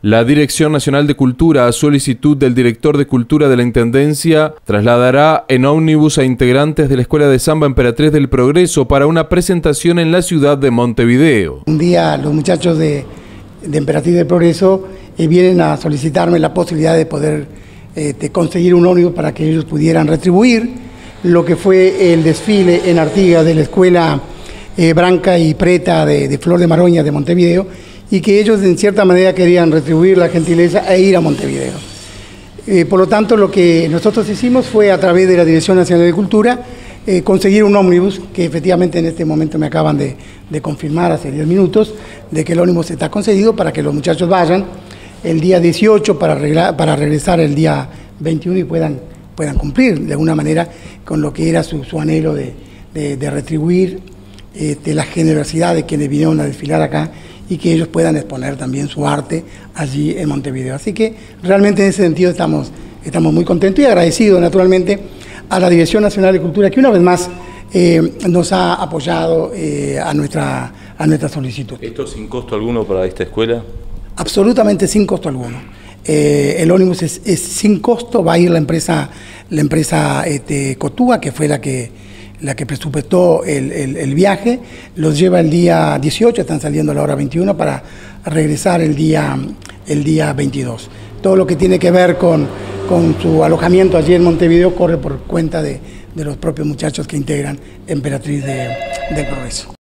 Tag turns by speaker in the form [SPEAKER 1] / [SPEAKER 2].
[SPEAKER 1] La Dirección Nacional de Cultura, a solicitud del director de Cultura de la Intendencia, trasladará en ómnibus a integrantes de la Escuela de Samba Emperatriz del Progreso para una presentación en la ciudad de Montevideo.
[SPEAKER 2] Un día los muchachos de Emperatriz del Progreso vienen a solicitarme la posibilidad de poder conseguir un ómnibus para que ellos pudieran retribuir lo que fue el desfile en Artigas de la Escuela Branca y Preta de Flor de Maroña de Montevideo, y que ellos en cierta manera querían retribuir la gentileza e ir a Montevideo. Por lo tanto, lo que nosotros hicimos fue, a través de la Dirección Nacional de Cultura, conseguir un ómnibus, que efectivamente en este momento me acaban de confirmar hace 10 minutos, de que el ómnibus está concedido para que los muchachos vayan el día 18 para regresar el día 21 y puedan cumplir de alguna manera con lo que era su anhelo de retribuir la generosidad de quienes vinieron a desfilar acá, y que ellos puedan exponer también su arte allí en Montevideo. Así que realmente en ese sentido estamos muy contentos y agradecidos naturalmente a la Dirección Nacional de Cultura, que una vez más nos ha apoyado a nuestra solicitud.
[SPEAKER 3] ¿Esto sin costo alguno para esta escuela?
[SPEAKER 2] Absolutamente sin costo alguno. El ómnibus es sin costo, va a ir la empresa Cotúa, que fue la que presupuestó el viaje. Los lleva el día 18, están saliendo a la hora 21 para regresar el día 22. Todo lo que tiene que ver con su alojamiento allí en Montevideo corre por cuenta de los propios muchachos que integran Emperatriz del Progreso.